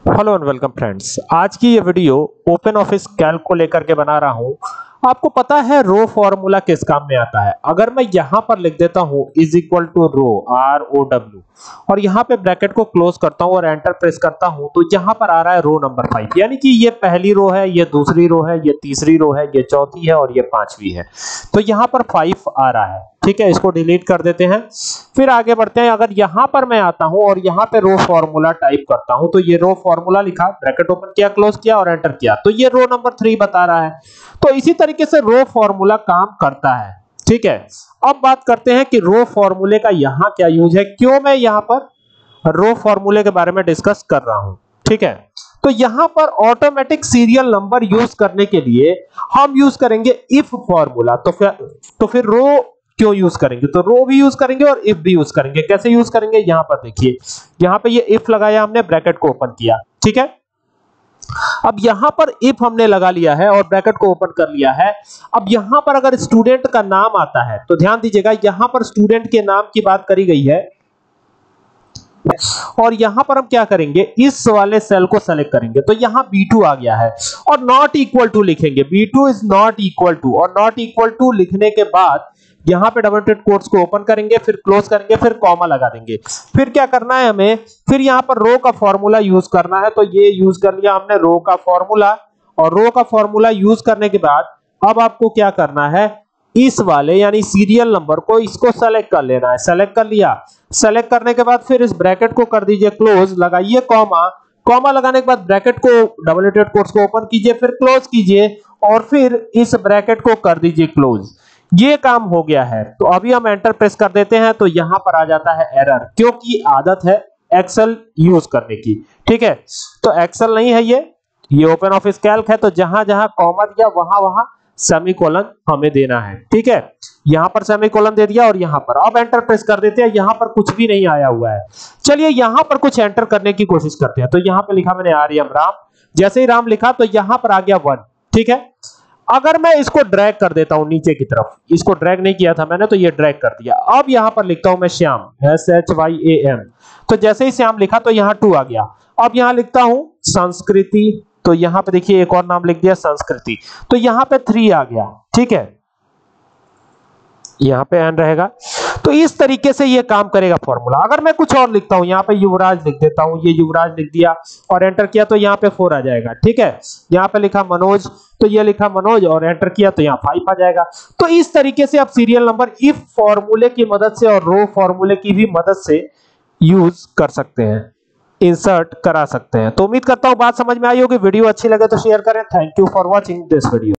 Hello and welcome friends. आज की ये वीडियो ओपन ऑफिस कैल्क को लेकर के बना रहा हूं। आपको पता है रो फॉर्मूला किस काम में आता है। अगर मैं यहां पर लिख देता हूं is equal to row ROW और यहां पे ब्रैकेट को क्लोज करता हूं और एंटर प्रेस करता हूं तो यहां पर आ रहा है रो नंबर 5, यानी कि ये पहली रो है, ये दूसरी रो है, ये तीसरी रो है, ये चौथी है और ये पांचवी है। तो यहां पर 5 आ रहा है। ठीक है, इसको डिलीट कर देते हैं। फिर आगे बढ़ते हैं। अगर यहां पर मैं आता हूं और यहां पे रो फॉर्मूला टाइप करता हूं तो ये रो फॉर्मूला लिखा, ब्रैकेट ओपन किया, क्लोज किया और एंटर किया तो ये रो नंबर 3 बता रहा है। तो इसी तरीके से रो फॉर्मूला काम करता है। ठीक है, अब बात करते हैं कि रो फॉर्मूले का यहां क्या यूज है, क्यों मैं यहां पर रो फॉर्मूले के बारे में डिस्कस कर रहा हूं। ठीक है, तो यहां पर ऑटोमेटिक सीरियल नंबर यूज करने के लिए हम यूज करेंगे इफ फॉर्मूला। तो फिर रो क्यों यूज करेंगे, तो रो भी यूज करेंगे और इफ भी यूज करेंगे। कैसे यूज करेंगे, यहां पर देखिए, यहां पे ये इफ लगाया हमने, ब्रैकेट को ओपन किया। ठीक है, अब यहां पर इफ हमने लगा लिया है और ब्रैकेट को ओपन कर लिया है। अब यहां पर अगर स्टूडेंट का नाम आता है तो ध्यान दीजिएगा, यहां पर स्टूडेंट के नाम की बात करी गई है और यहां पर हम क्या करेंगे, इस वाले सेल को सेलेक्ट करेंगे तो यहां B2 आ गया है और नॉट इक्वल टू लिखेंगे। B2 is not equal to, और नॉट इक्वल टू लिखने के बाद यहां पे डबल कोटेड कोट्स को ओपन करेंगे, फिर क्लोज करेंगे, फिर कॉमा लगा देंगे। फिर क्या करना है हमें, फिर यहां पर रो का फॉर्मूला यूज करना है। तो ये यूज कर लिया हमने रो का फॉर्मूला, और रो का फॉर्मूला यूज करने के बाद अब आपको क्या करना है, इस वाले यानी सीरियल नंबर को इसको सेलेक्ट कर लेना है। सेलेक्ट कर लिया, सेलेक्ट करने के बाद फिर इस ब्रैकेट को कर दीजिए क्लोज, लगाइए कॉमा, कॉमा लगाने के बाद ब्रैकेट को डबल कोटेड कोट्स को ओपन कीजिए, फिर क्लोज कीजिए और फिर इस ब्रैकेट को कर दीजिए क्लोज। ये काम हो गया है। तो अभी हम एंटर प्रेस कर देते हैं तो यहां पर आ जाता है एरर, क्योंकि आदत है एक्सेल यूज करने की। ठीक है, तो एक्सेल नहीं है ये ओपन ऑफिस कैल्क है। तो जहां जहां कॉमा दिया वहां वहां सेमीकोलन हमें देना है। ठीक है, यहां पर सेमीकोलन दे दिया और यहां पर अब एंटर प्रेस कर देते हैं। यहां पर कुछ भी नहीं आया हुआ है। चलिए यहां पर कुछ एंटर करने की कोशिश करते हैं। तो यहां पे लिखा मैंने आर्यम राम, जैसे ही राम लिखा तो यहां पर आ गया 1। ठीक है, अगर मैं इसको ड्रैग कर देता हूं नीचे की तरफ, इसको ड्रैग नहीं किया था मैंने तो ये ड्रैग कर दिया। अब यहां पर लिखता हूं मैं श्याम, SHYAM, तो जैसे ही श्याम लिखा तो यहां 2 आ गया। अब यहां लिखता हूं संस्कृति, तो यहां पे देखिए एक और नाम लिख दिया संस्कृति, तो यहां पे 3 आ गया। ठीक है, यहां पे एन रहेगा। तो इस तरीके से ये काम करेगा फॉर्मूला। अगर मैं कुछ और लिखता हूं, यहां पे युवराज लिख देता हूं, ये युवराज लिख दिया और एंटर किया तो यहां पे 4 आ जाएगा। ठीक है, यहां पे लिखा मनोज, तो ये लिखा मनोज और एंटर किया तो यहां 5 आ जाएगा। तो इस तरीके से आप सीरियल नंबर इफ फॉर्मूले की मदद से और रो फॉर्मूले की भी मदद से यूज कर सकते हैं, इंसर्ट करा सकते हैं। तो उम्मीद करता हूं बात समझ में आई होगी। वीडियो अच्छी लगे तो शेयर करें। Thank you for watching this video.